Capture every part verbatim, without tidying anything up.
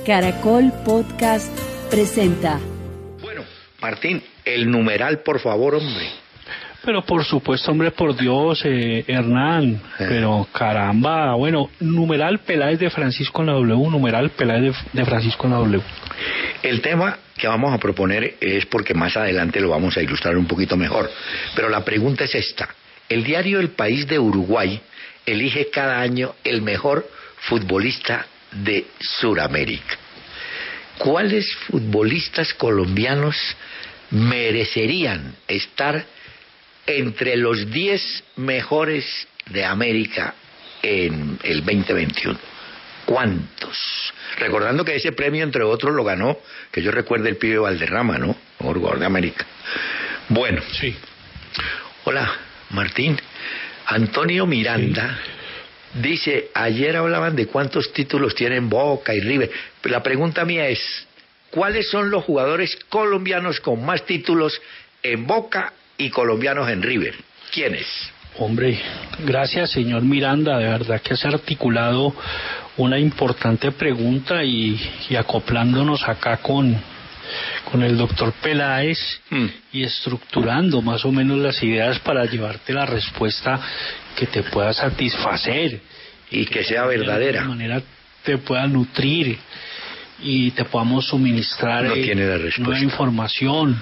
Caracol Podcast presenta. Bueno, Martín, el numeral, por favor, hombre. Pero por supuesto, hombre, por Dios, eh, Hernán, eh. pero caramba, bueno, numeral Peláez de Francisco en la W, numeral Peláez de, de Francisco en la W. El tema que vamos a proponer es porque más adelante lo vamos a ilustrar un poquito mejor, pero la pregunta es esta. El diario El País de Uruguay elige cada año el mejor futbolista de Sudamérica. ¿Cuáles futbolistas colombianos merecerían estar entre los diez mejores de América en el veinte veintiuno? ¿Cuántos? Recordando que ese premio, entre otros, lo ganó, que yo recuerde, el pibe Valderrama, ¿no? Jugador de América. Bueno. Sí. Hola, Martín. Antonio Miranda sí. dice, ayer hablaban de cuántos títulos tienen Boca y River. La pregunta mía es, ¿cuáles son los jugadores colombianos con más títulos en Boca y colombianos en River? ¿Quiénes? Hombre, gracias, señor Miranda, de verdad que has articulado una importante pregunta y, y acoplándonos acá con, con el doctor Peláez mm. y estructurando más o menos las ideas para llevarte la respuesta que te pueda satisfacer. Y, y que, que sea verdadera. De alguna manera te pueda nutrir y te podamos suministrar no eh, tiene la respuesta. nueva información.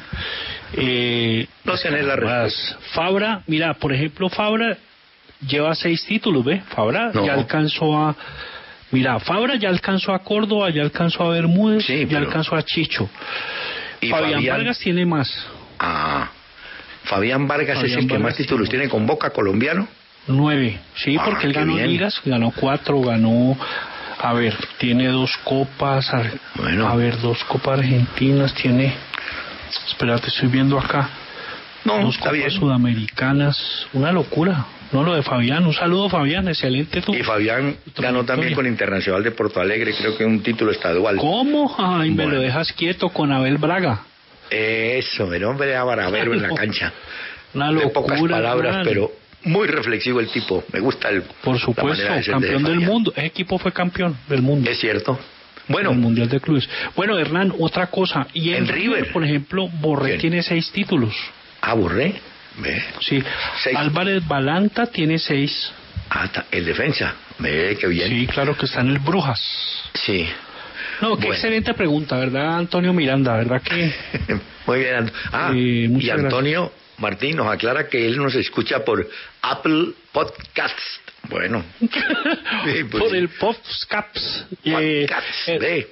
Eh, no tiene la respuesta. Fabra, mira, por ejemplo, Fabra lleva seis títulos, ¿ve? Fabra no. ya alcanzó a... Mira, Fabra ya alcanzó a Córdoba, ya alcanzó a Bermúdez, sí, ya pero... alcanzó a Chicho. ¿Y Fabián, Fabián Vargas tiene más. Ah, Fabián Vargas Fabián es el Vargas que más títulos tiene con Boca colombiano. Nueve, sí, ah, porque él ganó bien. Ligas, ganó cuatro, ganó... A ver, tiene dos copas, a, bueno. a ver, dos copas argentinas, tiene... Espérate, estoy viendo acá. No, dos está copas bien. Sudamericanas, una locura. No, lo de Fabián, un saludo Fabián, excelente tú. Y Fabián ganó también con Internacional de Porto Alegre, creo que un título estadual. ¿Cómo? Ay, bueno. Me lo dejas quieto con Abel Braga. Eso, el hombre era baravero en la cancha. Una locura. De pocas palabras, man. pero muy reflexivo el tipo. Me gusta el... Por supuesto, de campeón de del mundo. Ese equipo fue campeón del mundo. Es cierto. Bueno, el Mundial de Clubes. Bueno, Hernán, otra cosa. Y en, en River, River, por ejemplo, Borré ¿Quién? tiene seis títulos. Ah, Borré. Ve. Sí. Seis. Álvarez Balanta tiene seis. Ah, el defensa. Ve, qué bien. Sí, claro que está en el Brujas. Sí. No, qué bueno. Excelente pregunta, ¿verdad, Antonio Miranda? ¿Verdad que? Muy bien. Ah, eh, y Antonio gracias. Martín nos aclara que él nos escucha por Apple Podcasts. Bueno. Sí, pues, por el Podcasts. Podcasts, eh, ve.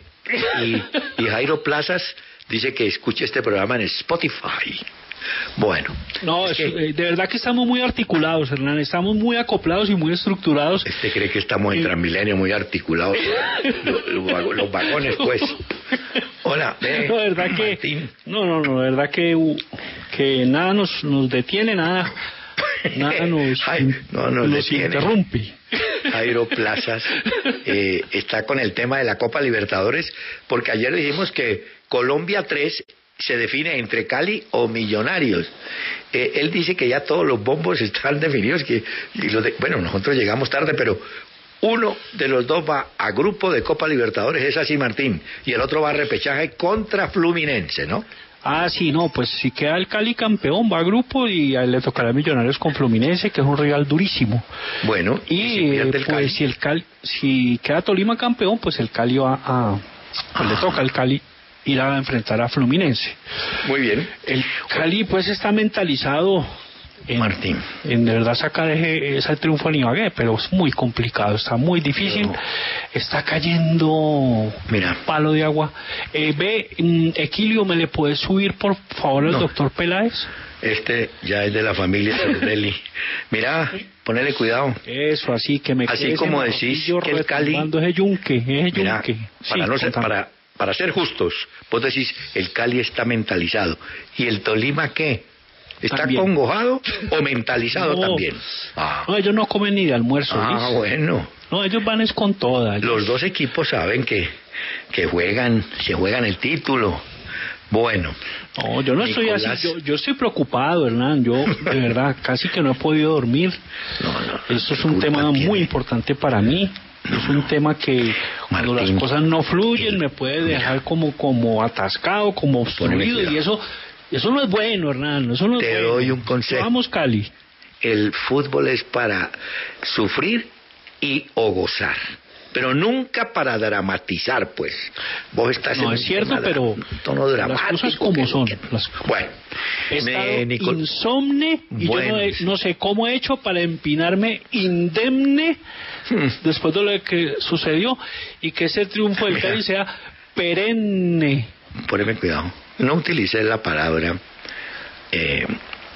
Y, y Jairo Plazas dice que escuche este programa en Spotify. Bueno. No, es que, de verdad que estamos muy articulados, Hernán. Estamos muy acoplados y muy estructurados. Este cree que estamos en Transmilenio muy articulados. los, los, los vagones, pues. Hola, ve, no, de verdad Martín. que, no, no, no, de verdad que, que nada nos, nos detiene, nada. Nada nos, Ay, no, nos, nos interrumpe. Jairo Plazas eh, está con el tema de la Copa Libertadores, porque ayer dijimos que Colombia tres se define entre Cali o Millonarios. Eh, él dice que ya todos los bombos están definidos, que y lo de, bueno, nosotros llegamos tarde, pero uno de los dos va a grupo de Copa Libertadores, es así, Martín, y el otro va a repechaje contra Fluminense, ¿no? Ah, sí, no, pues si queda el Cali campeón, va a grupo y a él le tocará a Millonarios con Fluminense, que es un rival durísimo. Bueno, y, y si pierde el Cali. Pues si el Cali, si queda Tolima campeón, pues el Cali va a, pues ah. le toca al Cali ir a enfrentar a Fluminense. Muy bien. El Cali pues está mentalizado en, Martín. en de verdad sacar ese, ese triunfo en Ibagué, pero es muy complicado, está muy difícil, pero... está cayendo Mira. palo de agua. Eh, ve, Equilio, ¿me le puedes subir por favor al no. doctor Peláez? Este ya es de la familia Cerdelli. Mira, ponele cuidado. Eso, así que me así como decís que el Cali... ese yunque, ese Mira, yunque. Para, sí, no ser, para, para ser justos, vos decís, el Cali está mentalizado. ¿Y el Tolima qué? ¿Está también congojado o mentalizado no, también? Ah. No, ellos no comen ni de almuerzo. Ah, ¿sí? Bueno. No, ellos van es con todas. Los dos equipos saben que, que juegan, se juegan el título. Bueno. No, yo no Nicolás... estoy así, yo, yo estoy preocupado, Hernán, yo de verdad casi que no he podido dormir. No, no. Esto es un tema tiene? muy importante para mí. No, es un no. tema que cuando Martín, las cosas no fluyen me puede dejar como como atascado, como obstruido, y eso eso no es bueno, Hernán. Eso no es Te bueno. doy un consejo. Vamos, Cali. El fútbol es para sufrir y o gozar, pero nunca para dramatizar, pues. Vos estás no, en es cierto, pero un tono dramático. Las cosas como son. Que... Las... Bueno, he estado me, Nicol... insomne y bueno, yo no, he, no sé cómo he hecho para empinarme indemne hmm. después de lo que sucedió y que ese triunfo del Cali sea perenne. Poneme cuidado. No utilicé la palabra eh,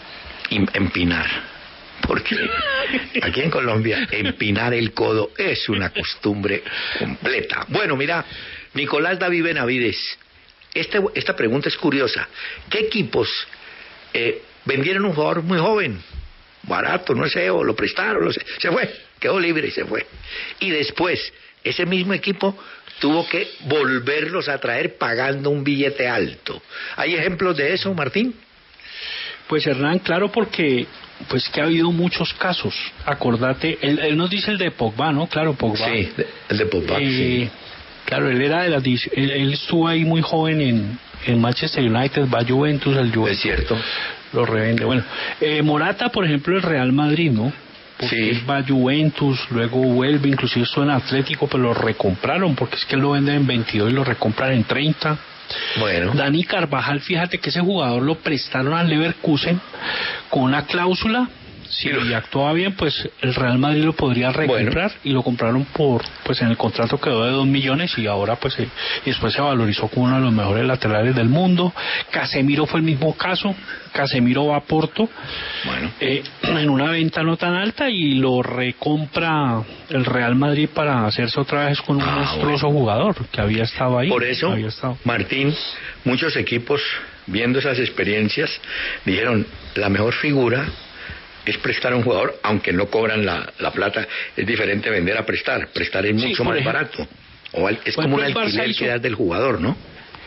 empinar. Porque aquí en Colombia empinar el codo es una costumbre completa. Bueno, mira, Nicolás David Benavides, este, esta pregunta es curiosa. ¿Qué equipos eh, vendieron un jugador muy joven, barato, no sé, o lo prestaron, lo sé, se fue, quedó libre y se fue? Y después, ese mismo equipo tuvo que volverlos a traer pagando un billete alto. ¿Hay ejemplos de eso, Martín? Pues Hernán, claro, porque pues que ha habido muchos casos. Acordate, él, él nos dice el de Pogba, ¿no? Claro, Pogba. Sí, el de Pogba, eh, sí. Claro, él era de las él, él estuvo ahí muy joven en, en Manchester United, va a Juventus, el Juventus. Es cierto. Lo revende. Bueno, eh, Morata, por ejemplo, el Real Madrid, ¿no? Porque sí. Él va a Juventus, luego vuelve, inclusive estuvo en Atlético, pero lo recompraron, porque es que él lo venden en veintidós y lo recompran en treinta. Bueno. Dani Carvajal, fíjate que ese jugador lo prestaron al Leverkusen con una cláusula, si sí, actuaba bien, pues el Real Madrid lo podría recomprar, bueno. Y lo compraron por, pues en el contrato quedó de dos millones y ahora pues eh, y después se valorizó como uno de los mejores laterales del mundo. Casemiro fue el mismo caso, Casemiro va a Porto, bueno. eh, en una venta no tan alta y lo recompra el Real Madrid para hacerse otra vez con un ah, monstruoso bueno. jugador que había estado ahí. Por eso, Martín, muchos equipos viendo esas experiencias dijeron, la mejor figura es prestar a un jugador, aunque no cobran la, la plata. Es diferente vender a prestar. Prestar es mucho sí, más ejemplo, barato. O al, es como un alquiler que das del jugador, ¿no?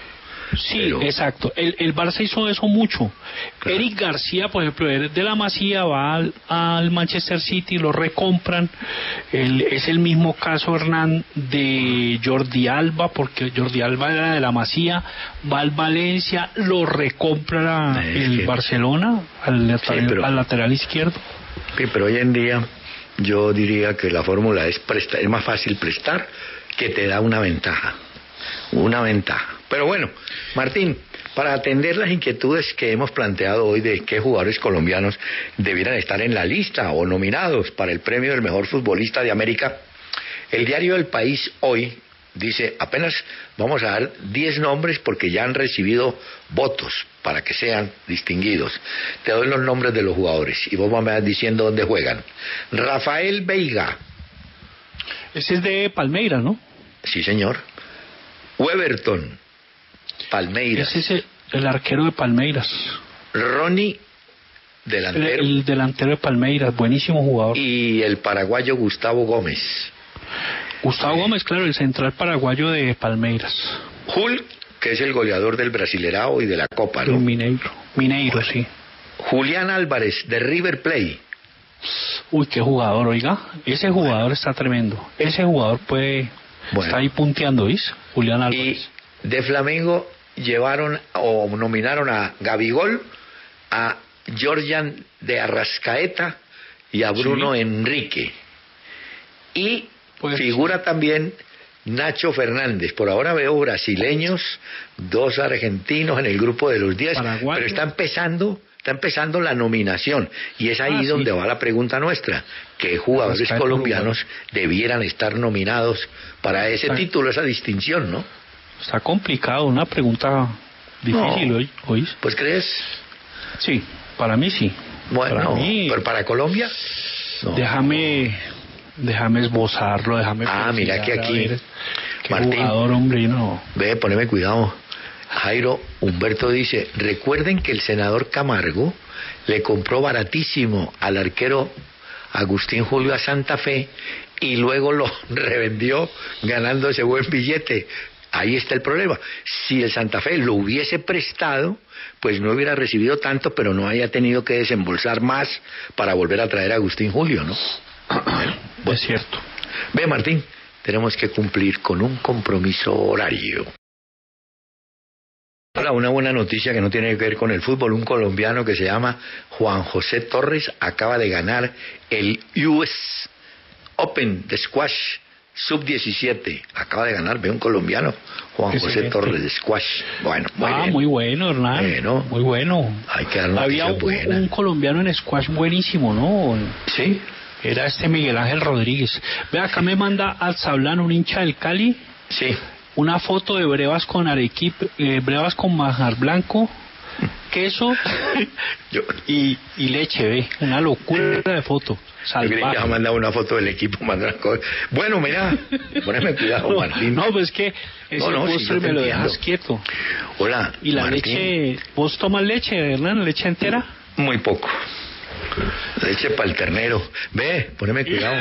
Sí, pero... exacto. El, el Barça hizo eso mucho. Claro. Eric García, por ejemplo, de la Masía va al, al Manchester City, lo recompran. El, es el mismo caso, Hernán, de Jordi Alba, porque Jordi Alba era de la Masía, va al Valencia, lo recompra es el que... Barcelona al lateral, sí, pero... al lateral izquierdo. Sí, pero hoy en día yo diría que la fórmula es prestar, es más fácil prestar que te da una ventaja. Una ventaja. Pero bueno, Martín, para atender las inquietudes que hemos planteado hoy de qué jugadores colombianos debieran estar en la lista o nominados para el premio del mejor futbolista de América, el diario El País hoy dice, apenas vamos a dar diez nombres porque ya han recibido votos para que sean distinguidos. Te doy los nombres de los jugadores y vos me vas diciendo dónde juegan. Rafael Veiga. Ese es de Palmeiras, ¿no? Sí, señor. Weberton, Palmeiras. Ese es el, el arquero de Palmeiras. Ronnie, delantero. El, el delantero de Palmeiras, buenísimo jugador. Y el paraguayo Gustavo Gómez. Gustavo eh. Gómez, claro, el central paraguayo de Palmeiras. Jul, que es el goleador del Brasilerao y de la Copa, ¿no? Mineiro, Mineiro, bueno. Sí. Julián Álvarez, de River Plate. Uy, qué jugador, oiga. Ese jugador bueno. está tremendo. Ese jugador puede... Bueno. Está ahí punteando, ¿viste? Julián Álvarez. Y de Flamengo llevaron o nominaron a Gabigol, a Georgian de Arrascaeta y a Bruno sí. Enrique. Y pues, figura también Nacho Fernández. Por ahora veo brasileños, dos argentinos en el grupo de los diez, Paraguay. Pero está empezando... Está empezando la nominación y es ahí ah, donde sí. va la pregunta nuestra. ¿Qué jugadores colombianos debieran estar nominados para ese está, título, esa distinción, no? Está complicado, una pregunta difícil no, hoy, hoy. ¿Pues crees? Sí, para mí sí. Bueno, para mí, pero para Colombia... No. Déjame, déjame esbozarlo, déjame... Ah, mira que aquí... Ver, qué Martín, jugador, hombre, no. Ve, poneme cuidado. Jairo Humberto dice, recuerden que el senador Camargo le compró baratísimo al arquero Agustín Julio a Santa Fe y luego lo revendió ganando ese buen billete. Ahí está el problema. Si el Santa Fe lo hubiese prestado, pues no hubiera recibido tanto, pero no haya tenido que desembolsar más para volver a traer a Agustín Julio, ¿no? Bueno, es cierto. Ve, Martín, tenemos que cumplir con un compromiso horario. Hola, una buena noticia que no tiene que ver con el fútbol. Un colombiano que se llama Juan José Torres acaba de ganar el U S Open de squash sub diecisiete. Acaba de ganar, ve un colombiano, Juan José Excelente. Torres de squash. Bueno, muy ah, bien. muy bueno, Hernán. Bueno, muy bueno. Hay que dar Había un, un colombiano en squash buenísimo, ¿no? Sí. Era este Miguel Ángel Rodríguez. Ve, acá me manda Alzablán, un hincha del Cali. Sí. Una foto de brevas con arequipe, eh, brevas con manjar blanco, queso Yo... y, y leche, ve. Una locura de foto. Salvaje. Yo creí que ha mandado una foto del equipo mandando. Bueno, mira, poneme cuidado, no, Martín. No, pues que ese no, no, postre si me lo dejas quieto. Hola, ¿y la Martín? Leche? ¿Vos tomas leche, Hernán? ¿Leche entera? Muy poco. Leche para el ternero. Ve, poneme cuidado.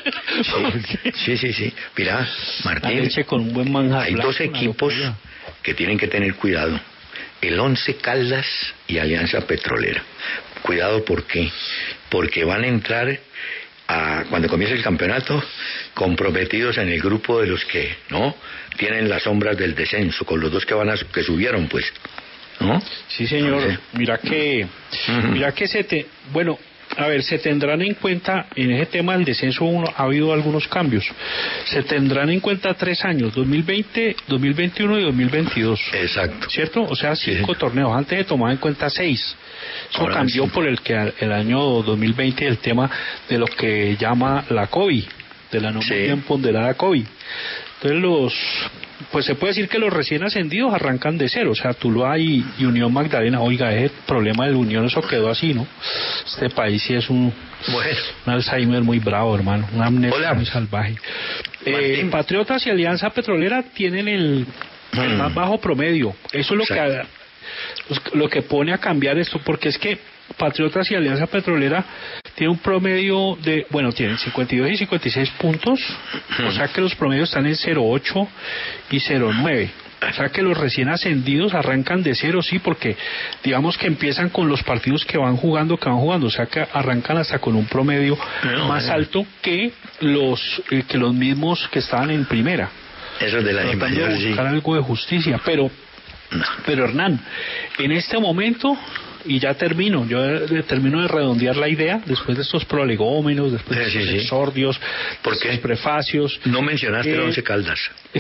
Sí, sí, sí, sí. Mira, Martín. La leche con un buen manjar. Hay dos equipos que tienen que tener cuidado. El Once Caldas y Alianza Petrolera. Cuidado, ¿por qué? Porque van a entrar, a, cuando comience el campeonato, comprometidos en el grupo de los que no tienen las sombras del descenso, con los dos que van a, que subieron, pues, ¿no? Sí, señor. Entonces, mira que, uh-huh. mira que se te, bueno, a ver, se tendrán en cuenta, en ese tema del descenso uno, ha habido algunos cambios. Se tendrán en cuenta tres años, dos mil veinte, dos mil veintiuno y dos mil veintidós. Exacto. ¿Cierto? O sea, cinco sí. torneos. Antes de tomar en cuenta seis. Eso Ahora cambió sí. por el que el año dos mil veinte, el tema de lo que llama la COVID, de la no sí. bien ponderada COVID. Entonces los, pues se puede decir que los recién ascendidos arrancan de cero, o sea, Tuluá y, y Unión Magdalena. Oiga, ese problema del Unión, eso quedó así, ¿no? Este país sí es un, bueno. un Alzheimer muy bravo, hermano, una amnesia Hola. muy salvaje. Eh, Patriotas y Alianza Petrolera tienen el, el mm. más bajo promedio. Eso es lo Exacto. que lo que pone a cambiar esto, porque es que Patriotas y Alianza Petrolera tiene un promedio de, bueno, tienen cincuenta y dos y cincuenta y seis puntos, o sea que los promedios están en cero ocho y cero nueve. O sea que los recién ascendidos arrancan de cero, sí, porque digamos que empiezan con los partidos que van jugando, que van jugando, o sea que arrancan hasta con un promedio no, más no. alto que los eh, que los mismos que estaban en primera. Eso es de la mayor, buscar sí. algo de justicia, pero no. pero Hernán, en este momento, y ya termino, yo termino de redondear la idea, después de estos prolegómenos, después de sí, estos sí, exordios, ¿por qué? Estos prefacios. No mencionaste eh, el Once Caldas. Eh,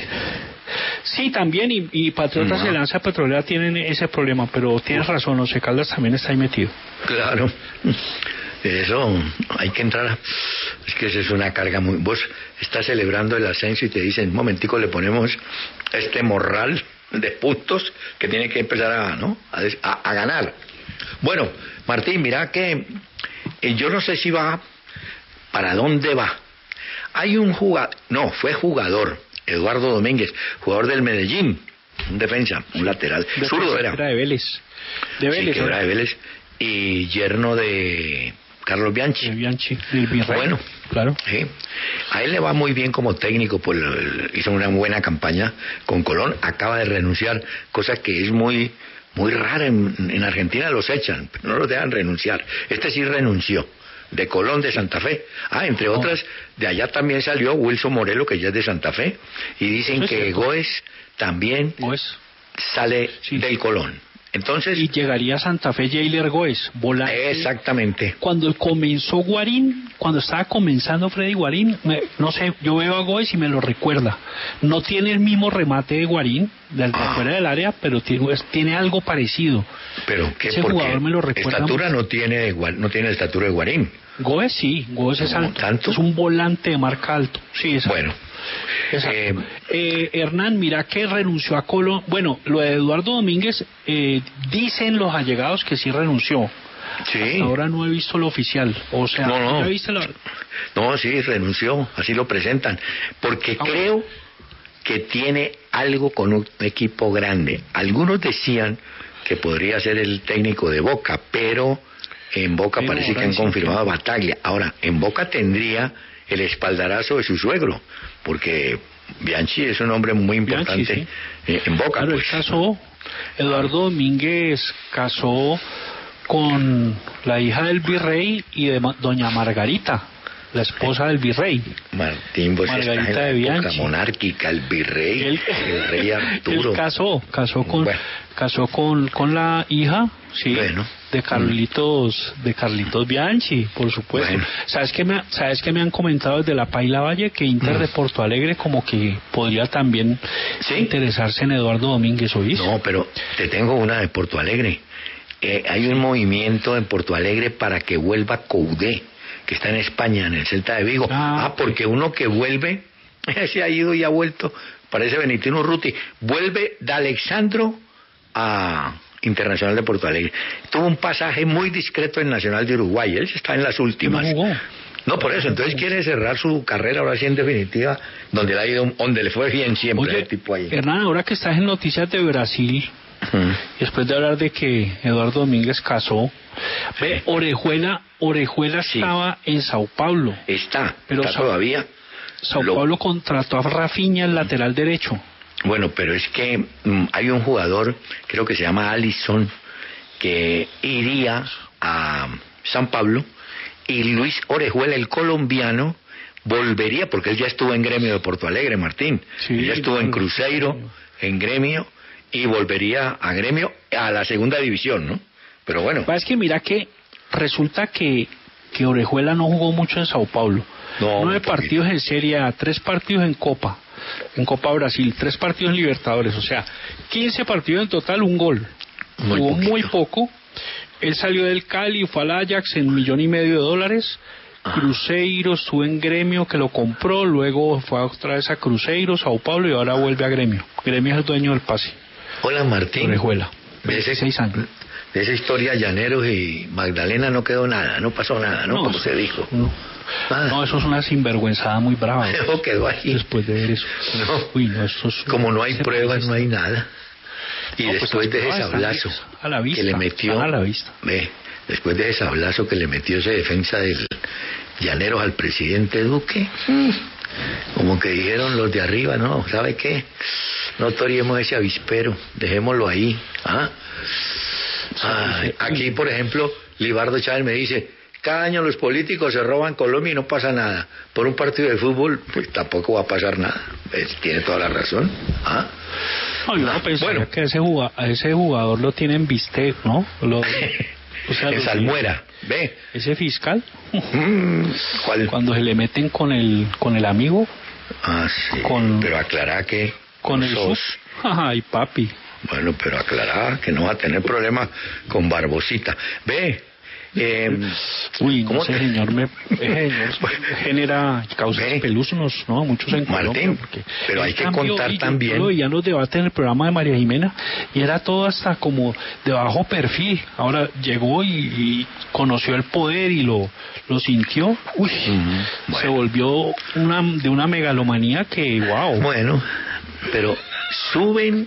sí, también, y, y Patriotas no. y Alianza Petrolera tienen ese problema, pero tienes razón, Once Caldas también está ahí metido. Claro. Eso, hay que entrar a... Es que eso es una carga muy... Vos estás celebrando el ascenso y te dicen, un momentico, le ponemos este morral de puntos que tiene que empezar a, ¿no? a, a, a ganar. Bueno, Martín, mira que eh, yo no sé si va, ¿para dónde va? Hay un jugador, no, fue jugador, Eduardo Domínguez, jugador del Medellín, un defensa, un lateral, de zurdo era. Era de Vélez. De Vélez. Sí, que era de Vélez, y yerno de Carlos Bianchi. De Bianchi, del Virrey. Bueno, claro. Sí. A él le va muy bien como técnico, pues hizo una buena campaña con Colón, acaba de renunciar, cosa que es muy... muy rara, en, en Argentina los echan, pero no los dejan renunciar. Este sí renunció, de Colón, de Santa Fe. Ah, entre oh. otras, de allá también salió Wilson Morelo, que ya es de Santa Fe, y dicen que cierto. Goes también Goes. sale sí. del Colón. Entonces, y llegaría a Santa Fe Jailer Goes, volante. Exactamente. Cuando comenzó Guarín, cuando estaba comenzando Freddy Guarín, me, no sé, yo veo a Goes y me lo recuerda. No tiene el mismo remate de Guarín, de ah. fuera del área, pero tiene, tiene algo parecido. Pero que ese jugador me lo recuerda. Estatura no tiene, no tiene estatura de Guarín. Goes sí, Goes es alto. ¿Tanto? Es un volante de marca alto. Sí, es bueno. alto. Eh, eh, Hernán, mira que renunció a Colón. Bueno, lo de Eduardo Domínguez, eh, dicen los allegados que sí renunció. Sí. Hasta ahora no he visto lo oficial. O sea, no, no. ¿ya viste la... No, sí, renunció. Así lo presentan. Porque ah, creo bueno. que tiene algo con un equipo grande. Algunos decían que podría ser el técnico de Boca, pero en Boca pero parece que han confirmado a Bataglia. Ahora, en Boca tendría el espaldarazo de su suegro, porque Bianchi es un hombre muy importante Bianchi, sí. en Boca. Claro, pues. él casó, Eduardo Domínguez casó con la hija del virrey y de doña Margarita, la esposa del virrey. Martín, vos Margarita estás en la de época Bianchi. monárquica, el virrey, Él, el rey Arturo. él casó, casó con, Bueno. casó con, con la hija, sí, Bueno. de Carlitos, de Carlitos Bianchi, por supuesto. Bueno. ¿Sabes qué me, sabes qué me han comentado desde la Paila Valle? Que Inter Mm. de Porto Alegre como que podría también ¿Sí? interesarse en Eduardo Domínguez, ¿oís? No, pero te tengo una de Porto Alegre. Eh, hay un movimiento en Porto Alegre para que vuelva Coudé, que está en España, en el Celta de Vigo. Ah, Ah, porque uno que vuelve, se ha ido y ha vuelto, parece Benitino Urruti, vuelve de Alexandro a Internacional de Porto Alegre. Tuvo un pasaje muy discreto en Nacional de Uruguay, él está en las últimas. No jugó. No, por eso, entonces quiere cerrar su carrera ahora sí en definitiva, donde le ha ido, donde le fue bien siempre Oye, el tipo ahí. Hernán, ahora que estás en noticias de Brasil, Mm. después de hablar de que Eduardo Domínguez casó, ve, Orejuela, Orejuela Sí. estaba en Sao Paulo. Está, Pero está Sao- todavía. Sao Lo- Paulo contrató a Rafinha, el lateral derecho. Bueno, pero es que mm, hay un jugador, creo que se llama Alisson, que iría a San Pablo, y Luis Orejuela, el colombiano, volvería, porque él ya estuvo en Gremio de Porto Alegre, Martín. Sí, Él ya estuvo en claro. Cruzeiro, en Gremio, y volvería a Gremio a la segunda división, ¿no? Pero bueno, Es que mira que resulta que, que Orejuela no jugó mucho en Sao Paulo. No, Nueve muy poquito. partidos en Serie A, tres partidos en Copa, en Copa Brasil, tres partidos en Libertadores, o sea, quince partidos en total, un gol. Muy Jugó poquito. muy poco. Él salió del Cali, fue al Ajax en un millón y medio de dólares. Ah. Cruzeiro, estuvo en Gremio, que lo compró, luego fue otra vez a Cruzeiro, Sao Paulo, y ahora vuelve a Gremio. Gremio es el dueño del pase. hola Martín. Orejuela, De ese- veintiséis años. De esa historia, Llaneros y Magdalena no quedó nada, no pasó nada, ¿no? Como eso- se dijo. No, Nada. no, eso es una sinvergüenzada muy brava. Eso quedó ahí. Después de ver eso. No. Uy, no, eso es... Como no hay ese pruebas, país- no hay nada. Y No, pues después las de ese pruebas están sablazo a la vista, que le metió, están a la vista. ve, después de ese sablazo que le metió ese defensa del Llaneros al presidente Duque, como que dijeron los de arriba, no, ¿sabe qué? No toriemos ese avispero, dejémoslo ahí. ¿Ah? Ay, aquí, por ejemplo, Libardo Chávez me dice, cada año los políticos se roban Colombia y no pasa nada. Por un partido de fútbol, pues tampoco va a pasar nada. Él tiene toda la razón. ¿Ah? No, yo no pensaría Bueno. que ese jugador, a ese jugador lo tiene en bistec, ¿no? Lo- o sea, En lo- Salmuera, ve. Ese fiscal, Mm, ¿Cuál? cuando se le meten con el con el amigo, Ah, sí. con- Pero aclará que con el sos- sus. Ay, papi. Bueno, pero aclará que no va a tener problema con Barbosita. Ve. Eh, Uy, no ¿cómo sé, te- señor, me, ese señor genera causas Ve. pelúznos, ¿no? Muchos en Martín, Colombia, porque pero hay el que cambio, contar y yo- también- Yo lo veía en los debates en el programa de María Jimena y era todo hasta como de bajo perfil. Ahora llegó y, y conoció el poder y lo, lo sintió. Uy, Ujú, se bueno. volvió una de una megalomanía que, wow. Bueno, pero suben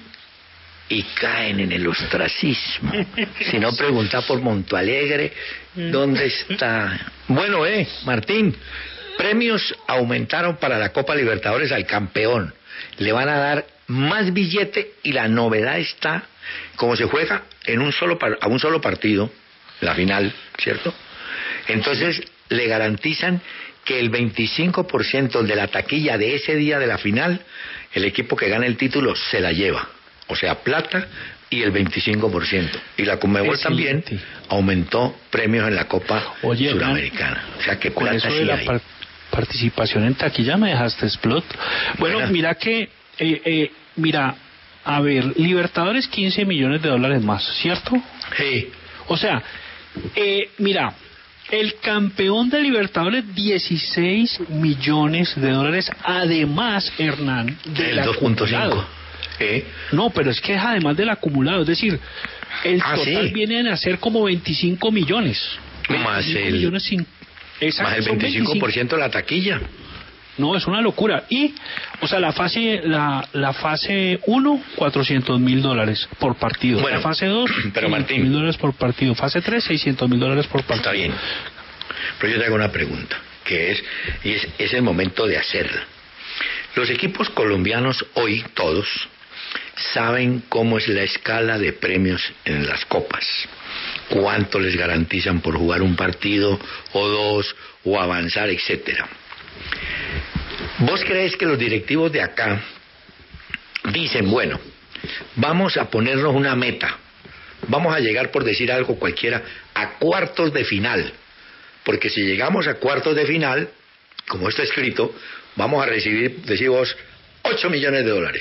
y caen en el ostracismo. Si no, pregunta por Montoalegre, ¿dónde está? Bueno, eh, Martín, premios aumentaron para la Copa Libertadores al campeón. Le van a dar más billete y la novedad está, como se juega en un solo par- a un solo partido, la final, ¿cierto? Entonces le garantizan que el veinticinco por ciento de la taquilla de ese día de la final, el equipo que gane el título se la lleva. O sea, plata y el veinticinco por ciento. Y la Conmebol también Excelente. aumentó premios en la Copa Oye, Suramericana. O sea, que Con plata eso sí de la hay. par- participación en taquilla me dejaste explot. Bueno, Buena. mira que, eh, eh, mira, a ver, Libertadores quince millones de dólares más, ¿cierto? Sí. O sea, eh, mira, el campeón de Libertadores dieciséis millones de dólares, además, Hernán, del El dos punto acumulado. cinco. Sí. No, pero es que es además del acumulado, es decir, el Ah, total sí. viene a ser como veinticinco millones. Más veinticinco el- millones sin... Exacto, Más el son veinticinco por ciento de la taquilla. No, es una locura. Y, o sea, la fase la, la fase uno, cuatrocientos mil dólares por partido. Bueno, la fase dos, pero Martín. mil dólares por partido. Fase tres, seiscientos mil dólares por partido. Está bien. Pero yo te hago una pregunta, que es, y es, es el momento de hacerla. Los equipos colombianos hoy, todos, saben cómo es la escala de premios en las copas. cuánto les garantizan por jugar un partido o dos, o avanzar, etcétera. ¿Vos crees que los directivos de acá dicen, bueno, vamos a ponernos una meta, vamos a llegar, por decir algo cualquiera, a cuartos de final, porque si llegamos a cuartos de final, como está escrito, vamos a recibir, decimos, ocho millones de dólares?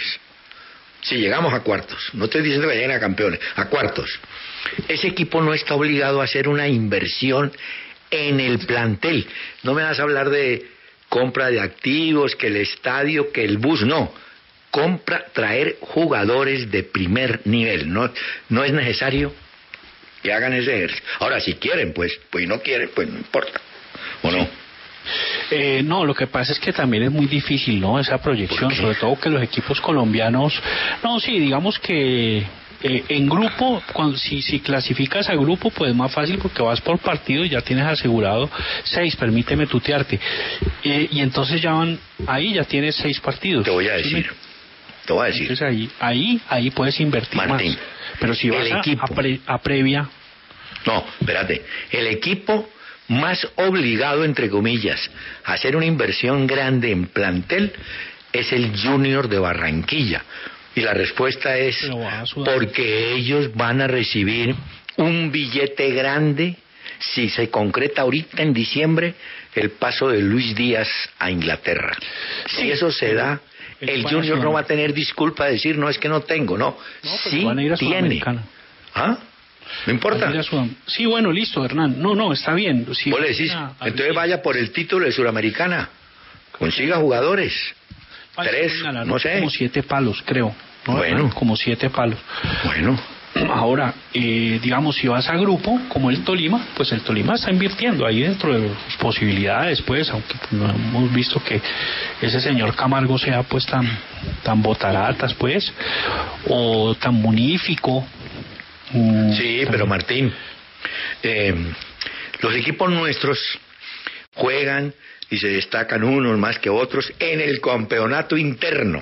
Si llegamos a cuartos, no estoy diciendo que lleguen a campeones, a cuartos. Ese equipo no está obligado a hacer una inversión en el plantel. No me vas a hablar de compra de activos, que el estadio, que el bus, no. Compra, traer jugadores de primer nivel. No, no es necesario que hagan ese ejercicio. Ahora, si quieren, pues, pues no quieren, pues no importa. ¿O no? Eh, no, lo que pasa es que también es muy difícil, ¿no? Esa proyección, sobre todo que los equipos colombianos, no, sí, digamos que eh, en grupo, cuando, si, si clasificas a grupo, pues es más fácil porque vas por partido y ya tienes asegurado seis, permíteme tutearte, eh, y entonces ya van, ahí ya tienes seis partidos. Te voy a decir, ¿sí? Te voy a decir. Entonces ahí, ahí, ahí puedes invertir Martín, más. Pero si vas a, a, pre, a previa... No, espérate, el equipo más obligado, entre comillas, a hacer una inversión grande en plantel es el Junior de Barranquilla. Y la respuesta es porque ellos van a recibir un billete grande si se concreta ahorita en diciembre el paso de Luis Díaz a Inglaterra. Si sí, eso se da, el Junior no va a tener disculpa de decir, no, es que no tengo, no, no sí van a ir a tiene. ¿Ah? ¿No importa? Sí, bueno, listo, Hernán. No, no, está bien. Si vos le decís, a, a entonces vaya por el título de Suramericana. Consiga jugadores. Ay, Tres, no sé. Como siete palos, creo. ¿No, bueno. Hernán? Como siete palos. Bueno. Ahora, eh, digamos, si vas a grupo, como el Tolima, pues el Tolima está invirtiendo ahí dentro de sus posibilidades, pues, aunque pues, no hemos visto que ese señor Camargo sea, pues, tan, tan botaratas, pues, o tan munífico. Sí, pero Martín, eh, los equipos nuestros juegan y se destacan unos más que otros en el campeonato interno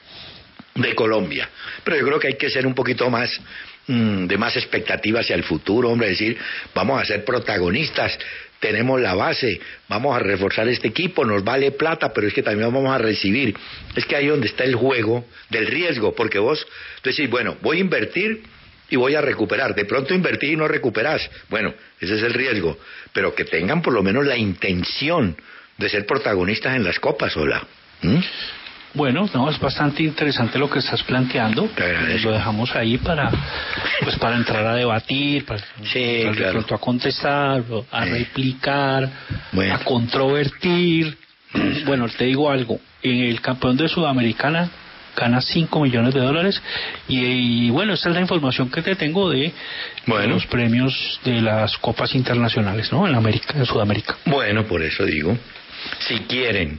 de Colombia, pero yo creo que hay que ser un poquito más mmm, de más expectativa hacia el futuro, hombre, decir, vamos a ser protagonistas, tenemos la base, vamos a reforzar este equipo, nos vale plata, pero es que también vamos a recibir. Es que ahí donde está el juego del riesgo, porque vos decís, bueno, voy a invertir y voy a recuperar, de pronto invertí y no recuperás, bueno, ese es el riesgo, pero que tengan por lo menos la intención de ser protagonistas en las copas, hola. ¿Mm? Bueno, no, es bastante interesante lo que estás planteando. Lo dejamos ahí para, pues, para entrar a debatir, para, sí, para claro. de pronto a contestar, a replicar, bueno. a controvertir. Bueno, te digo algo, en el campeón de Sudamericana gana cinco millones de dólares y, y bueno, esta es la información que te tengo de, bueno. de los premios de las copas internacionales, ¿no? En América, en Sudamérica. Bueno, por eso digo, si quieren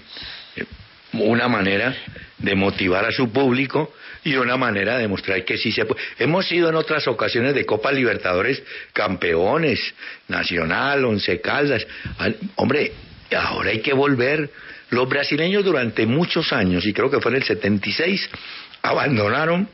una manera de motivar a su público y una manera de demostrar que sí se puede. Hemos sido en otras ocasiones de Copa Libertadores campeones, Nacional, Once Caldas. Hombre, ahora hay que volver. Los brasileños durante muchos años, y creo que fue en el setenta y seis, abandonaron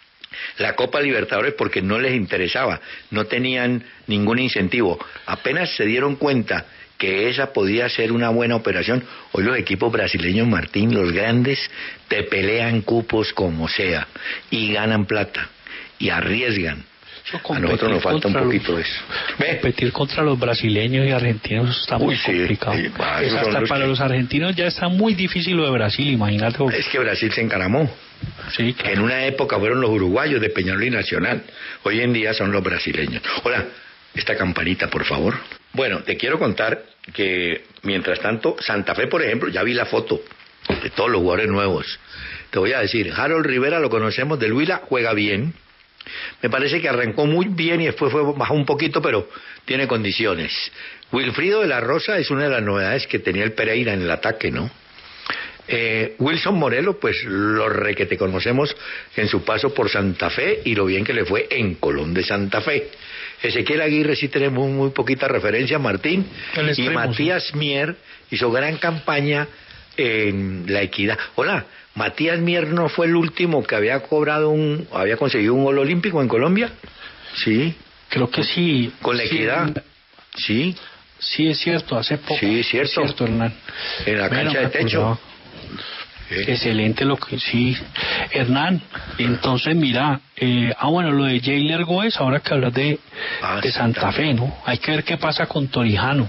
la Copa Libertadores porque no les interesaba, no tenían ningún incentivo. Apenas se dieron cuenta que esa podía ser una buena operación. Hoy los equipos brasileños, Martín, los grandes, te pelean cupos como sea y ganan plata y arriesgan. A nosotros nos falta un poquito los, eso. Competir contra los brasileños y argentinos está muy Uy, sí, complicado. Sí, va, es hasta los para que... los argentinos ya está muy difícil lo de Brasil, imagínate. Es que Brasil se encaramó. Sí, claro. Que en una época fueron los uruguayos de Peñarol y Nacional. Hoy en día son los brasileños. Hola, esta campanita, por favor. Bueno, te quiero contar que, mientras tanto, Santa Fe, por ejemplo, ya vi la foto de todos los jugadores nuevos. Te voy a decir, Harold Rivera lo conocemos del Huila, juega bien. Me parece que arrancó muy bien y después fue bajó un poquito, pero tiene condiciones. Wilfrido de la Rosa es una de las novedades que tenía el Pereira en el ataque, ¿no? Eh, Wilson Morelo, pues lo re que te conocemos en su paso por Santa Fe y lo bien que le fue en Colón de Santa Fe. Ezequiel Aguirre sí tenemos muy poquita referencia, Martín. Y Matías Mier hizo gran campaña en La Equidad. Hola, Matías Mier no fue el último que había cobrado un, había conseguido un gol olímpico en Colombia. Sí. creo que sí. Con la Equidad, sí. Sí, es cierto, hace poco. Sí, es cierto. Es cierto, Hernán. En la Bueno, cancha de techo. Sí. Excelente lo que sí. Hernán, entonces mira, eh, ah bueno, lo de Jailer Goes, ahora que hablas de, ah, de Santa Fe, ¿no? Hay que ver qué pasa con Torijano.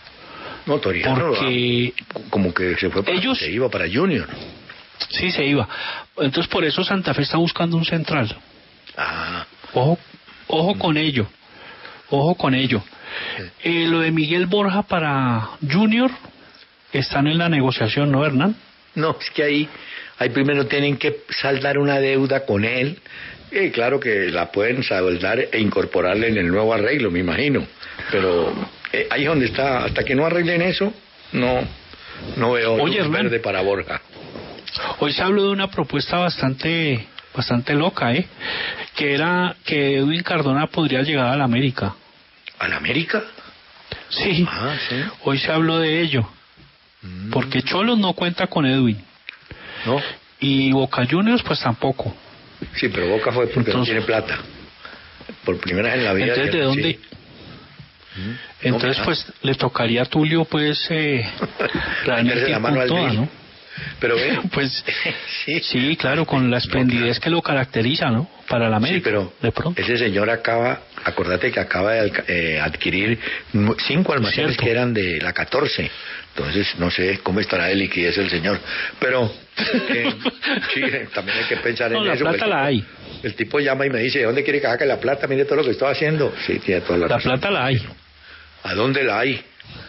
No, Torijano porque ah, como que se fue para, ellos, se iba para Junior. Sí, se iba. Entonces por eso Santa Fe está buscando un central. Ah. Ojo, ojo mm. con ello. Ojo con ello. Sí. Eh, lo de Miguel Borja para Junior están en la negociación, ¿no, Hernán? No, es que ahí, ahí primero tienen que saldar una deuda con él. Y claro que la pueden saldar e incorporarle en el nuevo arreglo, me imagino. Pero eh, ahí es donde está, hasta que no arreglen eso, no, no veo Oye, luz verde para Borja. Hoy se habló de una propuesta bastante, bastante loca, ¿eh? Que era que Edwin Cardona podría llegar a la América. ¿A la América? Sí. Ah, sí. Hoy se habló de ello. Mm. Porque Cholos no cuenta con Edwin. No. Y Boca Juniors pues tampoco. Sí, pero Boca fue porque entonces, no tiene plata. Por primera vez en la vida. Entonces, ¿de dónde? Sí. Entonces, no, pues le tocaría a Tulio pues eh, realmente la mano con toda, ¿no? Pero eh, pues sí. sí, claro, con la esplendidez no, claro. que lo caracteriza, ¿no? Para la América. Sí, pero de pronto. Ese señor acaba, acordate que acaba de eh, adquirir cinco almacenes que eran de la catorce. Entonces, no sé cómo estará de liquidez el señor. Pero eh, sí, también hay que pensar no, en la eso. La plata la hay. El tipo llama y me dice, ¿dónde quiere que saque la plata? Mire todo lo que estoy haciendo. Sí, tiene toda la La razón. plata la hay. ¿A dónde la hay?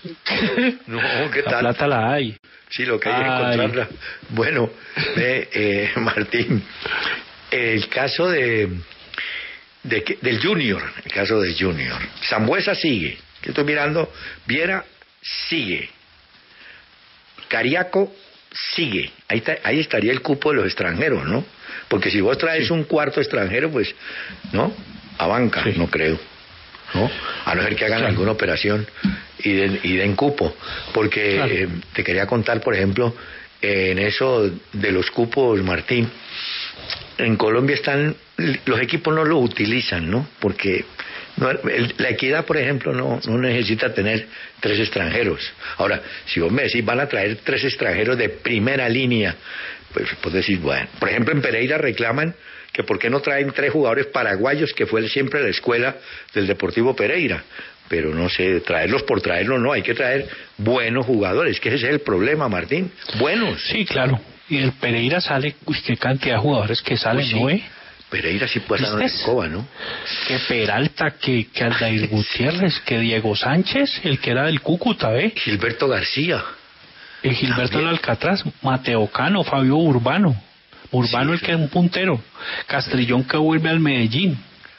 No, ¿qué tal? La plata la hay. Sí, lo que hay es encontrarla. Bueno, eh, eh, Martín, el caso de, de del Junior, el caso del Junior. Sambuesa sigue, que estoy mirando, Viera sigue, Cariaco sigue. Ahí, está, ahí estaría el cupo de los extranjeros, ¿no? Porque si vos traes sí. un cuarto extranjero, pues, ¿no? A banca, sí. no creo. ¿no? A no ser que hagan claro. alguna operación y den, y den cupo, porque claro. eh, te quería contar, por ejemplo, eh, en eso de los cupos, Martín, en Colombia están, los equipos no lo utilizan, ¿no? Porque no, el, la Equidad, por ejemplo, no, no necesita tener tres extranjeros. Ahora, si vos me decís, van a traer tres extranjeros de primera línea, pues, pues decís, bueno, por ejemplo, en Pereira reclaman que por qué no traen tres jugadores paraguayos, que fue siempre la escuela del Deportivo Pereira. Pero no sé, traerlos por traerlos no, hay que traer buenos jugadores, que ese es el problema, Martín, buenos. Sí, claro, y el Pereira sale, uy, qué cantidad de jugadores que salen, sí. ¿no, eh? Pereira sí puede estar en Escoba, ¿no? Que Peralta, que, que Aldair Gutiérrez, que Diego Sánchez, el que era del Cúcuta, ¿eh? Gilberto García. El Gilberto del Alcatraz, Mateo Cano, Fabio Urbano. Urbano, sí, el que es un puntero. Castrillón, que vuelve al Medellín.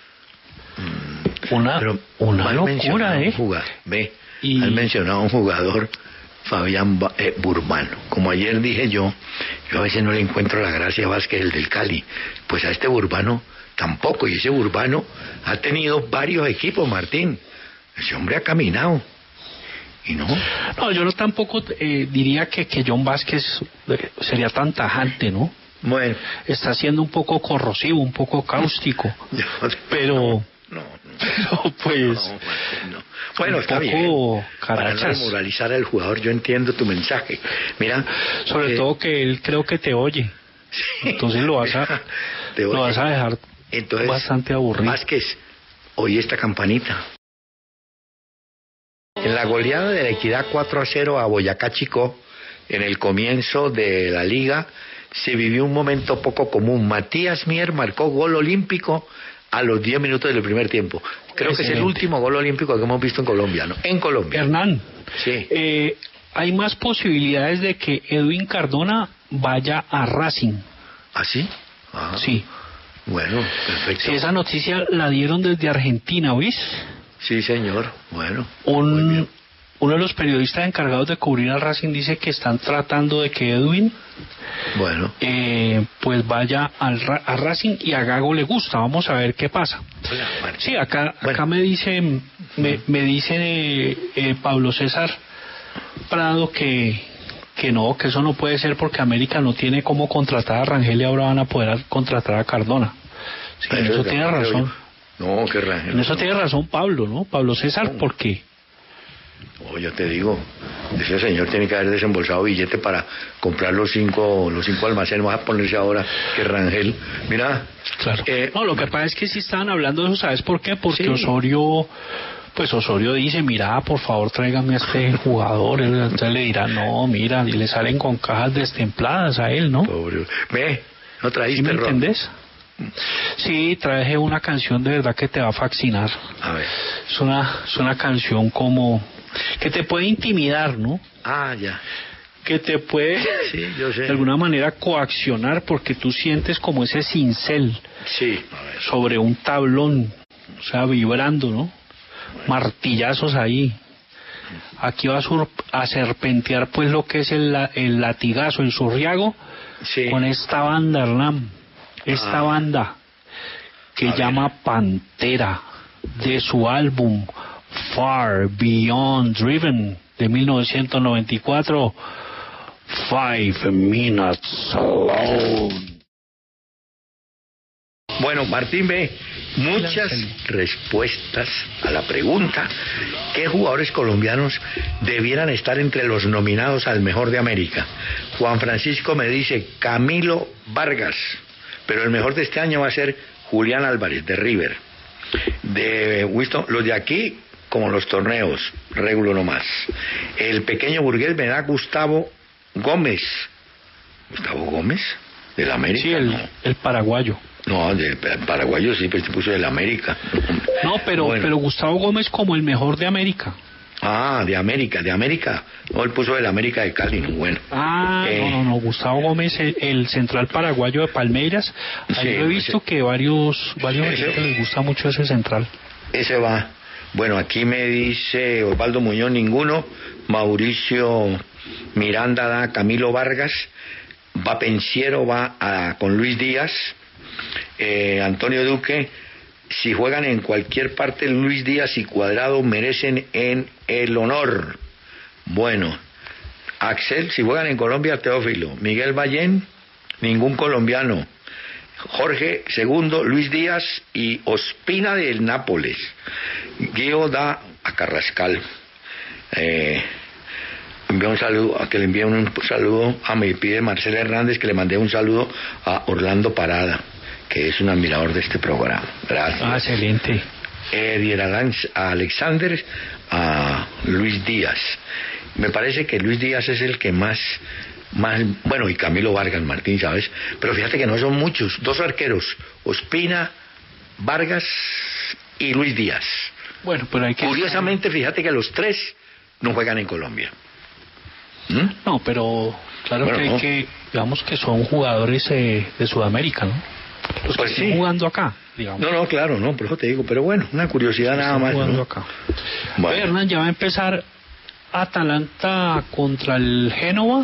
Una, Pero una locura, ¿eh? Jugador, ve, y... has mencionado a un jugador, Fabián eh, Burbano. Como ayer dije yo, yo a veces no le encuentro la gracia a Vázquez, el del Cali. Pues a este Burbano tampoco. Y ese Burbano ha tenido varios equipos, Martín. Ese hombre ha caminado. ¿Y no? No, yo no tampoco eh, diría que, que John Vázquez sería tan tajante, ¿no? Bueno. Está siendo un poco corrosivo, un poco cáustico. pero... No, no, pero pues... No, no. Bueno, está bien. Para no desmoralizar al jugador, yo entiendo tu mensaje. Mira... Sobre eh, todo que él creo que te oye. Sí, entonces lo vas a, te lo vas a dejar Entonces, bastante aburrido. Vázquez, oye esta campanita. En la goleada de la Equidad cuatro a cero a Boyacá Chicó, en el comienzo de la liga, se vivió un momento poco común. Matías Mier marcó gol olímpico a los diez minutos del primer tiempo. Creo Excelente. que es el último gol olímpico que hemos visto en Colombia, ¿no? En Colombia. Hernán, sí. eh, hay más posibilidades de que Edwin Cardona vaya a Racing. ¿Ah, sí? Ajá. Sí. Bueno, perfecto. Sí, esa noticia la dieron desde Argentina, ¿oís? Sí, señor. Bueno, un, muy bien. Uno de los periodistas encargados de cubrir al Racing dice que están tratando de que Edwin bueno eh, pues vaya al a Racing, y a Gago le gusta. Vamos a ver qué pasa. Hola, bueno. Sí, acá bueno. acá me dicen me, me dice eh, eh, Pablo César Prado que que no, que eso no puede ser porque América no tiene cómo contratar a Rangel y ahora van a poder contratar a Cardona. Sí, eso tiene razón. No, qué Rangel. En eso no. tiene razón Pablo, ¿no? Pablo César, No. ¿por qué? Oh, yo te digo, ese señor tiene que haber desembolsado billete para comprar los cinco, los cinco almacenes. Vas a ponerse ahora que Rangel. Mira. Claro. Eh, no, lo que pasa es que sí estaban hablando de eso, ¿sabes por qué? Porque Sí. Osorio, pues Osorio dice, mira, por favor, tráigame a este jugador. Entonces le dirán, no, mira, y le salen con cajas destempladas a él, ¿no? Pobre. Ve, no ¿Sí trajiste me ron. entendés? Sí, traje una canción de verdad que te va a fascinar. A ver. Es una, es una canción como que te puede intimidar, ¿no? Ah, ya. Que te puede Sí, yo sé. de alguna manera coaccionar porque tú sientes como ese cincel Sí. A ver. sobre un tablón, o sea, vibrando, ¿no? Martillazos ahí. Aquí va a, sur- a serpentear pues lo que es el, la- el latigazo, el surriago, Sí. con esta banda, Hernán, esta Ah. banda que A llama ver. Pantera, de su álbum Far Beyond Driven de mil novecientos noventa y cuatro, Five Minutes Alone. Bueno, Martín, ve, muchas respuestas a la pregunta: ¿qué jugadores colombianos debieran estar entre los nominados al mejor de América? Juan Francisco me dice Camilo Vargas, pero el mejor de este año va a ser Julián Álvarez, de River. De Winston, los de aquí, como los torneos, regulo nomás. El pequeño burgués me da Gustavo Gómez. ¿Gustavo Gómez? ¿Del América? Sí, el, No. el paraguayo. No, del paraguayo sí, pues se puso del América. No, pero, Bueno. pero Gustavo Gómez como el mejor de América. Ah, de América, de América. No, él puso del América de Cali, no, bueno. Ah, Eh, no, no, no, Gustavo Gómez, el, el central paraguayo de Palmeiras. Ahí Sí, lo he visto ese- que varios, varios ese- oyentes les gusta mucho ese central. Ese va. Bueno, aquí me dice Osvaldo Muñoz, ninguno. Mauricio Miranda da Camilo Vargas. Va Pensiero, va a, con Luis Díaz. Eh, Antonio Duque, si juegan en cualquier parte, Luis Díaz y Cuadrado merecen en el honor. Bueno, Axel, si juegan en Colombia, Teófilo. Miguel Ballén, ningún colombiano. Jorge segundo, Luis Díaz y Ospina del Nápoles. Guido da a Carrascal. Eh, envía un saludo, a que le envíe un saludo a me pide Marcela Hernández que le mandé un saludo a Orlando Parada, que es un admirador de este programa. Gracias. Ah, excelente. Edier Alanz- a Alexander, a Luis Díaz. Me parece que Luis Díaz es el que más, más, bueno, y Camilo Vargas Martín, ¿sabes? Pero fíjate que no son muchos, dos arqueros, Ospina, Vargas y Luis Díaz. Bueno, pero hay que... Curiosamente, fíjate que los tres no juegan en Colombia. ¿Mm? No, pero claro Bueno, que hay no. que, digamos que son jugadores eh, de Sudamérica, ¿no? Los Pues que sí. están jugando acá, digamos. No, no, claro, no, por eso te digo, pero bueno, una curiosidad nada Están más. jugando ¿no? acá. Bueno. Oye, Hernán, ya va a empezar Atalanta contra el Génova.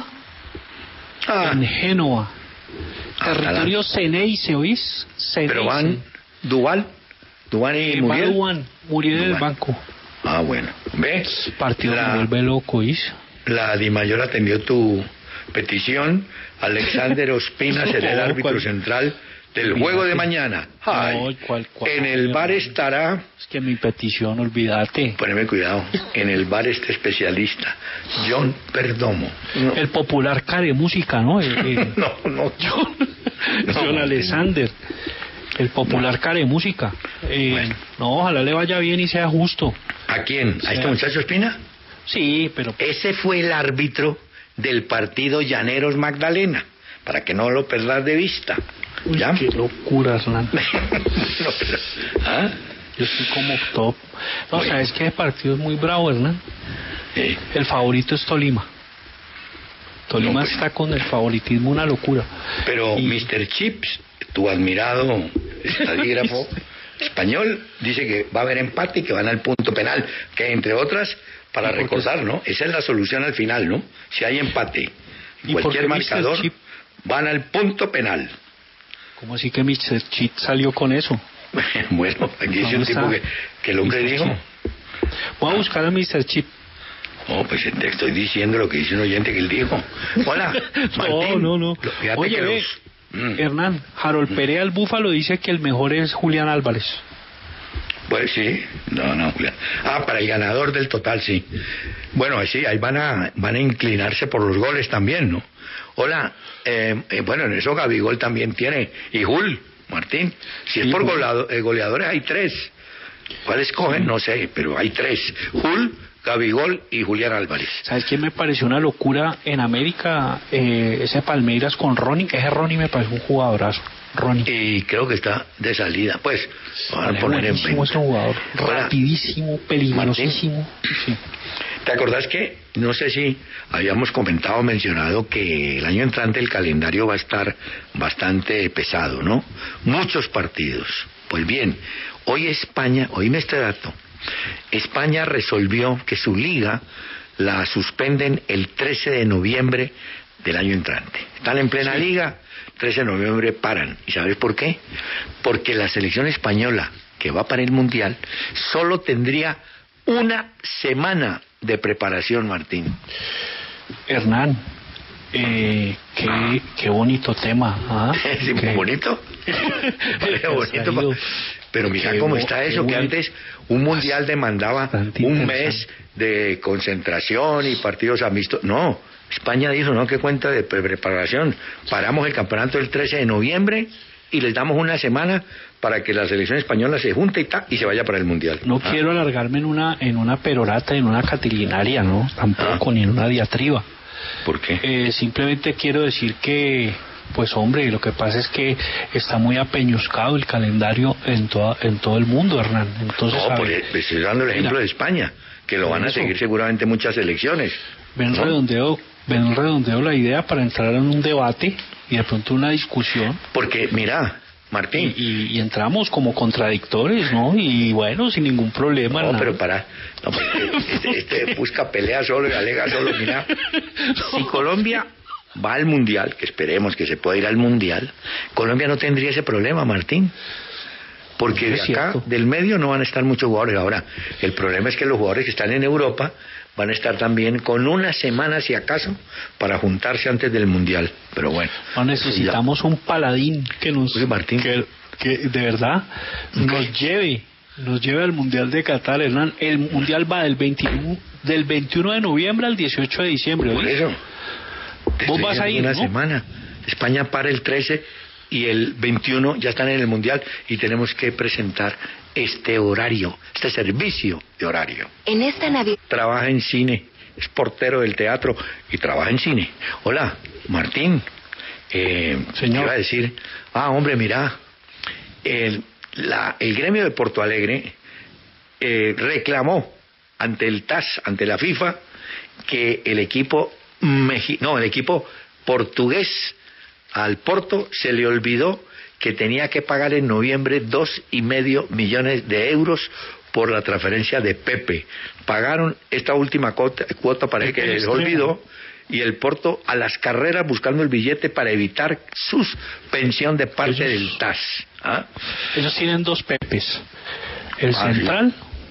Ah, En Génova. Atalanta. Territorio Ceneice, ¿oís? Ceneice. pero van Duval, Duval y Eh, va Muriel. Duván, Muriel en el Duván. banco. Ah, bueno. ¿Ve? Partido La- me vuelve loco, ¿oís? La Dimayor atendió tu petición. Alexander Ospina será el No, árbitro ¿cuál? central del Olvídate. juego de mañana. Ay, No, ¿cuál, cuál? en el bar estará, Es que mi petición, olvídate. poneme cuidado, en el bar este especialista, John Perdomo. No, El popular care música, ¿no? El, el- no, no, John, No, John no. Alexander. El popular care música. Eh, Bueno. No, ojalá le vaya bien y sea justo. ¿A quién? ¿A Sí. este muchacho Ospina? Sí, pero Ese fue el árbitro del partido Llaneros Magdalena, para que no lo perdas de vista. uy, ¿Ya? qué locura, Hernán. No, pero- ¿ah? Yo estoy como top. No, Bueno. sabes que el partido es muy bravo, Hernán. Sí. El favorito es Tolima. Tolima No, pues. está con el favoritismo una locura. Pero Y- mister Chips, tu admirado estadígrafo español, dice que va a haber empate y que van al punto penal, que entre otras, para ¿Y por qué? recordar, ¿no? Esa es la solución al final, ¿no? Si hay empate, ¿Y por cualquier qué mister marcador, Chip? van al punto penal. ¿Cómo así que mister Chip salió con eso? Bueno, aquí dice ¿Dónde un tipo está? que, que el hombre mister dijo. Chip. Voy a buscar a mister Chip. Oh, pues te estoy diciendo lo que dice un oyente que él dijo. Hola, No, Martín. no, no. Lo- Fíjate Oye, que ve, los... Mm. Hernán, Harold Perea el Búfalo dice que el mejor es Julián Álvarez. Pues sí, no, no, Julián. Ah, para el ganador del total, sí. Bueno, sí, ahí van a van a inclinarse por los goles también, ¿no? Hola, eh, eh, bueno, en eso Gabigol también tiene. Y Jul, Martín, si sí, es por goleado, eh, goleadores hay tres. ¿Cuál escogen? Sí. No sé, pero hay tres. Jul, Gabigol y Julián Álvarez. ¿Sabes quién me pareció una locura en América? Eh, ese Palmeiras con Ronnie. Ese Ronnie me pareció un jugadorazo. Ronnie. Y creo que está de salida. Pues, van a poner en venta. Ese jugador. Rapidísimo, peligrosísimo. Sí. ¿Te acordás que, no sé si habíamos comentado, mencionado que el año entrante el calendario va a estar bastante pesado, ¿no? Muchos partidos. Pues bien, hoy España, oíme este dato, España resolvió que su liga la suspenden el trece de noviembre del año entrante. Están en plena sí. liga, trece de noviembre paran. ¿Y sabes por qué? Porque la selección española que va para el Mundial solo tendría una semana de preparación, Martín. Hernán, eh, qué, ah. qué bonito tema. ¿Ah? ¿Sí, qué bonito? Qué bonito. Pero mira qué cómo está eso, que antes un mundial demandaba un mes de concentración y partidos amistos. No, España dijo, no, qué cuenta de preparación. Paramos el campeonato el trece de noviembre y les damos una semana para que la selección española se junte y, ta, y se vaya para el mundial. No ah. quiero alargarme en una en una perorata, en una catilinaria, ¿no? Tampoco, ah. ni en una diatriba. ¿Por qué? Eh, simplemente quiero decir que, pues hombre, lo que pasa es que está muy apeñuscado el calendario en toda, en todo el mundo, Hernán. Entonces, no, pues estoy dando el ejemplo mira, de España, que lo van a eso. seguir seguramente muchas elecciones. Ven ¿no? redondeo, ven redondeo la idea para entrar en un debate y de pronto una discusión. Porque, mira, Martín. Y, y, y entramos como contradictores, ¿no? Y bueno, sin ningún problema. No, nada. pero para. No, este, este busca pelea solo y alega solo. Mira, si Colombia va al Mundial, que esperemos que se pueda ir al Mundial, Colombia no tendría ese problema, Martín. Porque de acá, del medio, no van a estar muchos jugadores. Ahora, el problema es que los jugadores que están en Europa van a estar también con una semana, si acaso, para juntarse antes del Mundial. Pero bueno. No necesitamos un paladín que nos... Oye, Martín. Que, que de verdad nos lleve, nos lleve al Mundial de Qatar, Hernán. El Mundial va del veintiuno, del veintiuno de noviembre al dieciocho de diciembre. Por eso. Vos vas a ir, una ¿no? semana. España para el trece y el veintiuno ya están en el Mundial y tenemos que presentar este horario, este servicio de horario. En esta Navidad trabaja en cine, es portero del teatro y trabaja en cine. Hola, Martín. Eh, Señor. Iba a decir, ah, hombre, mira, el, la, el gremio de Porto Alegre eh, reclamó ante el T A S, ante la FIFA, que el equipo Meji, no, el equipo portugués al Porto se le olvidó que tenía que pagar en noviembre dos y medio millones de euros por la transferencia de Pepe. Pagaron esta última cuota, cuota parece que les olvidó, y el Porto a las carreras buscando el billete para evitar suspensión de parte ellos, del T A S. ¿Ah? Ellos tienen dos Pepes, el ah, central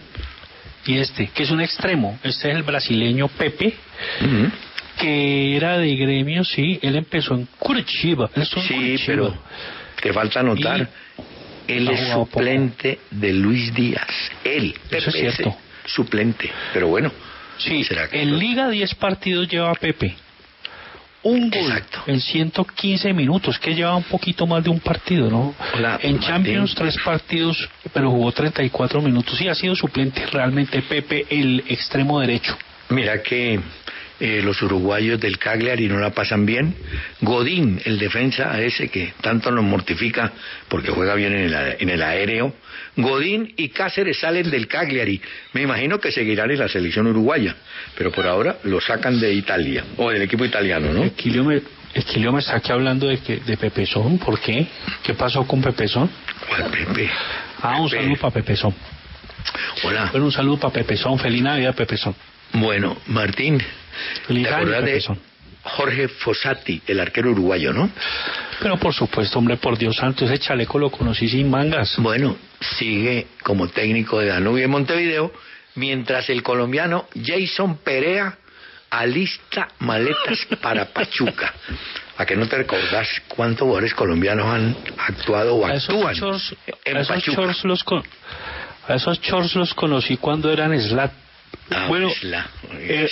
sí. y este, que es un extremo. Este es el brasileño Pepe, uh-huh. que era de Gremio, sí, él empezó en Curitiba. Él sí, Curitiba. Pero te falta notar, y él es suplente poco. de Luis Díaz. Él, Pepe, eso es cierto. Suplente, pero bueno. Sí, ¿será que en no? Liga diez partidos lleva Pepe. Un gol Exacto. en ciento quince minutos, que lleva un poquito más de un partido, ¿no? Hola, en Martín. Champions tres partidos, pero jugó treinta y cuatro minutos. Sí, ha sido suplente realmente Pepe, el extremo derecho. Mira que eh, los uruguayos del Cagliari no la pasan bien. Godín, el defensa ese que tanto nos mortifica porque juega bien en el, en el aéreo. Godín y Cáceres salen del Cagliari. Me imagino que seguirán en la selección uruguaya, pero por ahora lo sacan de Italia, o del equipo italiano, ¿no? Esquilio me, Esquilio me está aquí hablando de, que, de Pepezón. ¿Por qué? ¿Qué pasó con Pepezón? ¿Cuál Pepe? Ah, un Pepe. saludo para Pepezón. Hola. Bueno, un saludo para Pepezón. Feliz Navidad, Pepezón. Bueno, Martín, Feliz ¿te acuerdas de Jorge Fossati, el arquero uruguayo, no? Pero por supuesto, hombre, por Dios santo, ese chaleco lo conocí sin mangas. Bueno, sigue como técnico de Danubio en Montevideo, mientras el colombiano Jason Perea alista maletas para Pachuca. ¿A que no te recordás cuántos jugadores colombianos han actuado o a actúan shorts, en a esos Pachuca? Shorts los con... A esos shorts los conocí cuando eran Slap. Ah, bueno, Slap. Eh,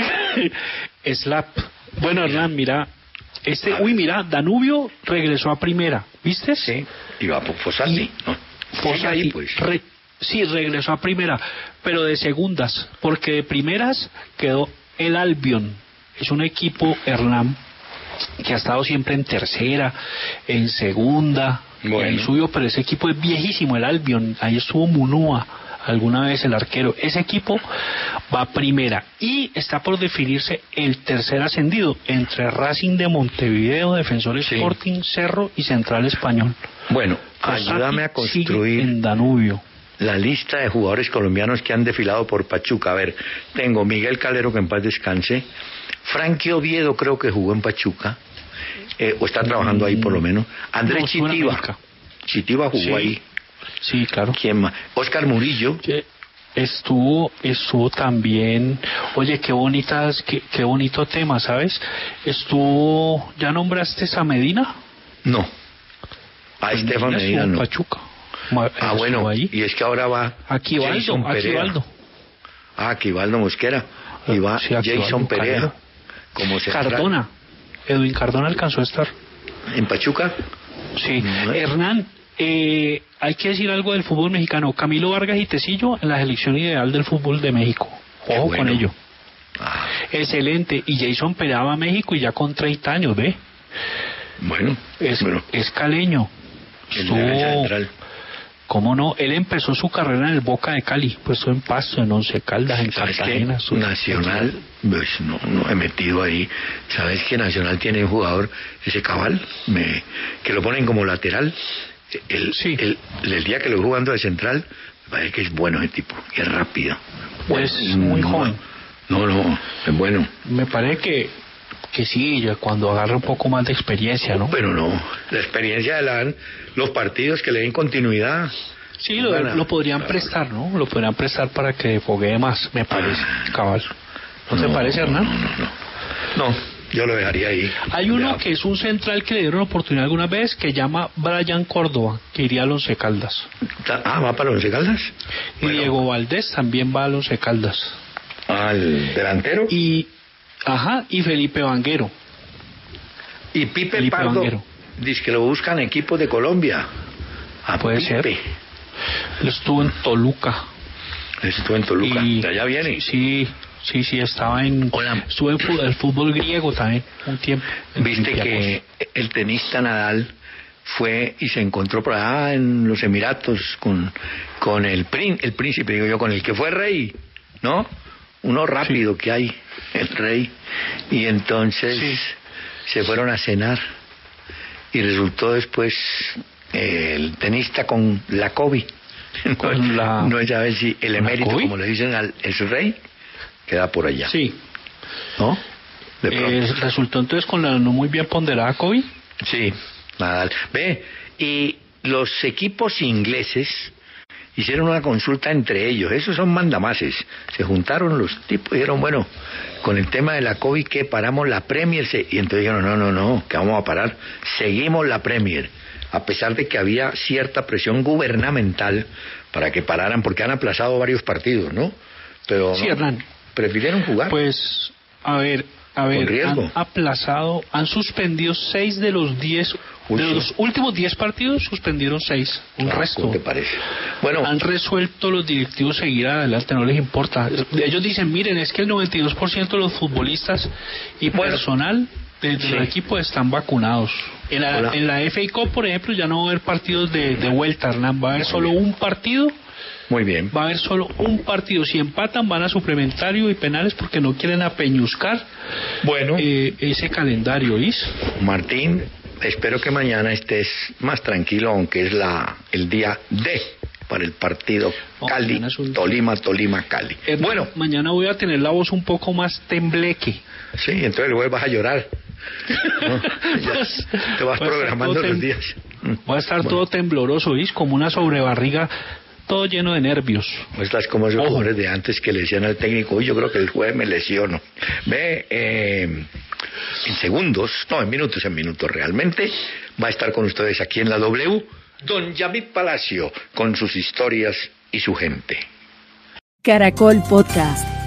Slap. Bueno, Hernán, mira, este, uy, mira, Danubio regresó a primera, ¿viste? Sí, y va por Fossati, ¿no? Fossati, ahí, pues. re, sí, regresó a primera, pero de segundas, porque de primeras quedó el Albion. Es un equipo, Hernán, que ha estado siempre en tercera, en segunda, bueno. Ahí subió, pero ese equipo es viejísimo, el Albion. Ahí estuvo Munúa alguna vez, el arquero. Ese equipo va a primera y está por definirse el tercer ascendido entre Racing de Montevideo, Defensor Sporting, sí. Cerro y Central Español. Bueno, Fossati ayúdame a construir en Danubio la lista de jugadores colombianos que han desfilado por Pachuca. A ver, tengo Miguel Calero, que en paz descanse. Frankie Oviedo creo que jugó en Pachuca, eh, o está trabajando ahí por lo menos. Andrés no, Chitiba, Chitiba jugó sí. ahí. Sí, claro. ¿Quién más? Oscar Murillo. Estuvo, estuvo también, oye, qué bonitas, qué, qué bonito tema, ¿sabes? Estuvo, ¿ya nombraste a Medina? No. A Estefan Medina no. Pachuca. Ah, bueno, ahí. Y es que ahora va Aquivaldo, Aquivaldo. Ah, Aquivaldo Mosquera. Y va sí, Jason Perea. Como Cardona. Edwin Cardona alcanzó a estar. ¿En Pachuca? Sí. No. Hernán, eh, hay que decir algo del fútbol mexicano. Camilo Vargas y Tecillo en la selección ideal del fútbol de México. Ojo bueno. con ello. Ah. Excelente. Y Jason Perea va a México y ya con treinta años, ¿ve? Bueno. Es, bueno. es caleño. Estuvo... ¿Cómo no? Él empezó su carrera en el Boca de Cali, puesto en Pasto, en Once Caldas, en Cartagena. Su... Nacional, pues no, no he metido ahí. ¿Sabes que Nacional tiene un jugador, ese Cabal, me, que lo ponen como lateral? El, sí. el, el día que lo jugando de central, me parece que es bueno ese tipo, y es rápido. Pues muy no, joven. No, no, es bueno. Me parece que, que sí, ya cuando agarre un poco más de experiencia, ¿no? Pero no, la experiencia de la, los partidos que le den continuidad. Sí, lo, lo podrían claro. prestar, ¿no? Lo podrían prestar para que foguee más, me parece, ah, Cabal. ¿No, no te parece, Hernán? No, no, no. No, yo lo dejaría ahí. Hay uno ya. que es un central que le dieron oportunidad alguna vez, que llama Brian Córdoba, que iría al Once Caldas. Ah, ¿va para el Once Caldas? Y bueno. Diego Valdés también va al Once Caldas. ¿Al delantero? Y, ajá, y Felipe Vanguero. Y Pipe Felipe Pardo, Vanguero. dice que lo buscan equipos de Colombia. A Puede Pipe. ser. Él estuvo en Toluca. Estuvo en Toluca, y, de allá viene. Sí, sí, sí, estaba en... Hola. Estuvo en fútbol, el fútbol griego también, un tiempo. Viste que el tenista Nadal fue y se encontró por allá en los Emiratos con, con el, prín, el príncipe, digo yo, con el que fue rey, ¿no? Uno rápido sí. que hay, el rey. Y entonces sí. se fueron a cenar. Y resultó después eh, el tenista con la COVID. Con no, la... no sabes si el emérito, como le dicen al el rey, queda por allá. Sí. ¿No? De eh, resultó entonces con la no muy bien ponderada COVID. Sí, Nadal. Ve, y los equipos ingleses hicieron una consulta entre ellos. Esos son mandamases. Se juntaron los tipos y dijeron, bueno, con el tema de la COVID, ¿qué? Paramos la Premier. Y entonces dijeron, no, no, no, que vamos a parar. Seguimos la Premier. A pesar de que había cierta presión gubernamental para que pararan, porque han aplazado varios partidos, ¿no? Pero sí, no, Hernán. Prefirieron jugar. Pues, a ver, a ver, han aplazado, han suspendido seis de los diez, de los últimos diez partidos suspendieron seis, un ah, resto. ¿Cómo te parece? Bueno, han resuelto los directivos seguir adelante, no les importa. Ellos dicen, miren, es que el noventa y dos por ciento de los futbolistas y bueno, personal del sí. equipo están vacunados. En la, en la F A Cup, por ejemplo, ya no va a haber partidos de, de vuelta, Hernán, va a haber solo un partido. Muy bien. Va a haber solo un partido. Si empatan, van a suplementario y penales porque no quieren apeñuscar bueno. eh, ese calendario, ¿is? Martín, espero que mañana estés más tranquilo, aunque es la el día D para el partido oh, Cali, un... Tolima, Tolima, Cali. Eh, bueno, mañana voy a tener la voz un poco más tembleque. Sí, entonces luego vas a llorar. No, pues, te vas programando los días. Voy a estar bueno. todo tembloroso, ¿is? Como una sobrebarriga, todo lleno de nervios. No estás como esos jugadores de antes que le decían al técnico, uy, yo creo que el jueves me lesiono. Ve, eh, en segundos, no, en minutos, en minutos realmente, va a estar con ustedes aquí en la W, don Yamit Palacio, con sus historias y su gente. Caracol Podcast.